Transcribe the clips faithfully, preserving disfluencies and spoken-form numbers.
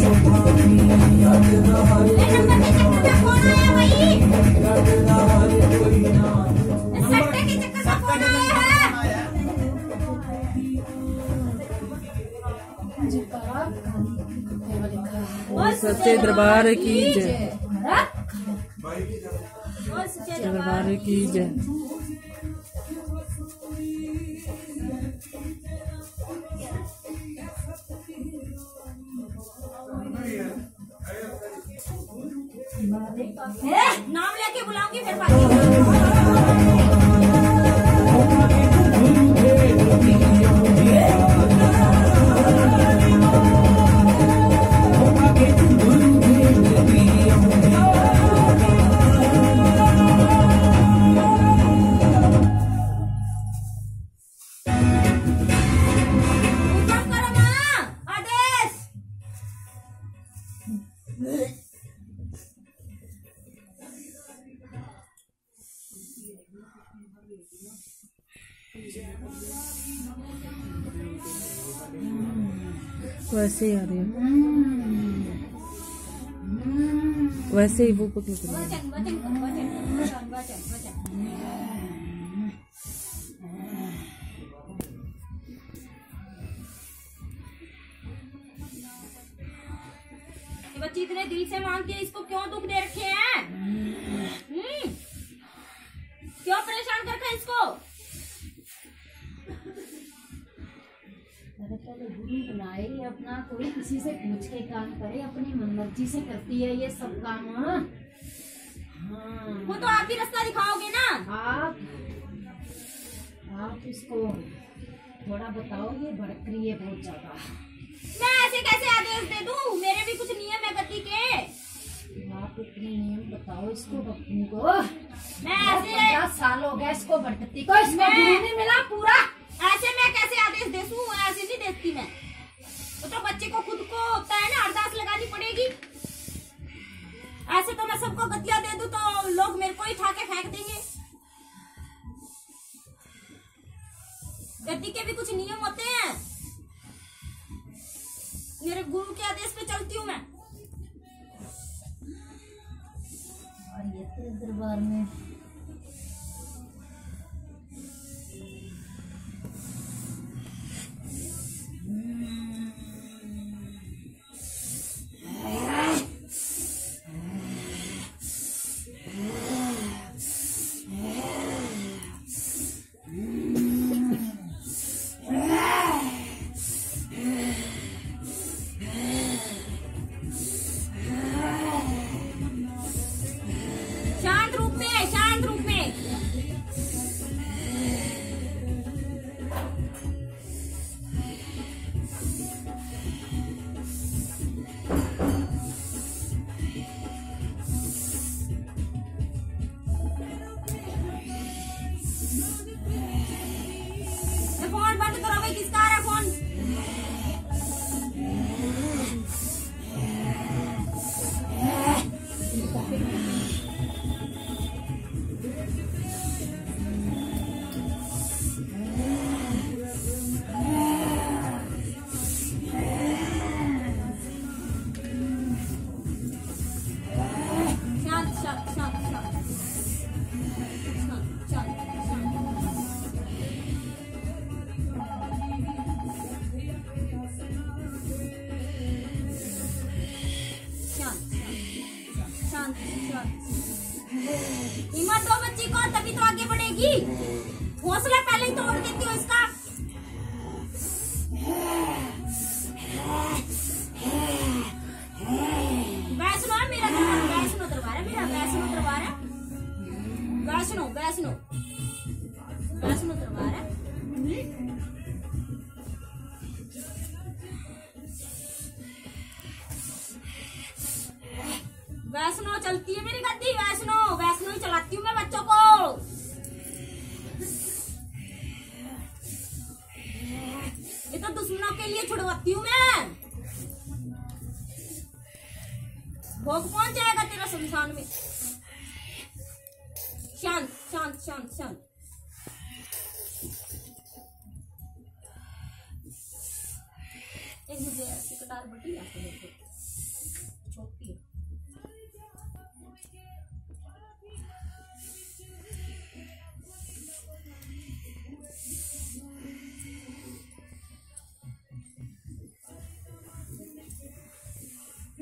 सच्चे दरबार की जय, दरबार की जय। नाम लेके बुलाऊंगी फिर बाकी। वैसे ही आ रही है, वैसे ही वो पकड़ कर वचन वचन वचन वचन वचन। बच्ची इतने दिल से मांगती है, इसको क्यों दुख दे रखे हैं? हम्म, क्यों परेशान करके इसको? अरे पहले गुरु बुलाए अपना, कोई किसी से पूछ के काम करे, अपनी मनमर्जी से करती है ये सब काम। हाँ, वो तो आप ही रास्ता दिखाओगे ना। आप आप इसको थोड़ा बताओ, ये भड़क रही है बहुत ज्यादा। मैं ऐसे कैसे आदेश दे दूं? मेरे भी कुछ नियम है गति के। आप अपने नियम बताओ इसको, भक्ति को। मैं ऐसे पचास साल हो गया इसको भड़कती को, इसको गुरु नहीं मिला पूरा। ऐसे मैं कैसे आदेश दे दूं? ऐसे नहीं देती मैं। तो, तो बच्चे को खुद को होता है ना, अरदास लगानी पड़ेगी। ऐसे तो मैं सबको गतियां दे दूं तो लोग मेरे को ही उठा के फेंक देंगे। गति के भी कुछ नियम होते हैं। मेरे गुरु के आदेश पे चलती हूँ मैं। और ये तो दरबार में शांत रूप में, शांत रूप में। फोन बंद करो भाई, किसका आ रहा है फोन? शांत शांत शांत शांत शांत शांत शांत शांत। हिम्मत दो बच्ची को, तभी तो आगे बढ़ेगी। हौसला पहले ही तोड़ देती हो इसका। वैष्णो है मेरा दरबार, वैष्णो दरबार है मेरा, वैष्णो दरबार है। वैष्णो वैष्णो वैष्णो दरबार है। वैष्णो चलती है मेरी गद्दी, वैष्णो वैष्णो ही चलाती हूँ मैं बच्चों को। ये तो दुश्मनों के लिए छुड़वाती हूँ मैं। भोग पहुंच जाएगा तेरा शमशान में। शांत शांत शांत शांत। एक मुझे ऐसी कतार बटी आपको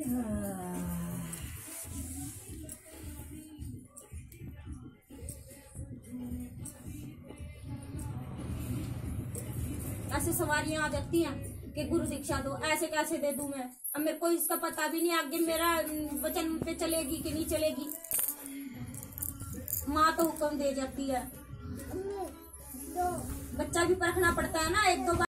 ऐसे सवारियां आ जाती हैं कि गुरु दीक्षा दो, ऐसे कैसे दे दूं मैं? अब मेरे को इसका पता भी नहीं आगे मेरा वचन पे चलेगी कि नहीं चलेगी। माँ तो हुक्म दे जाती है, बच्चा भी परखना पड़ता है ना एक दो बार।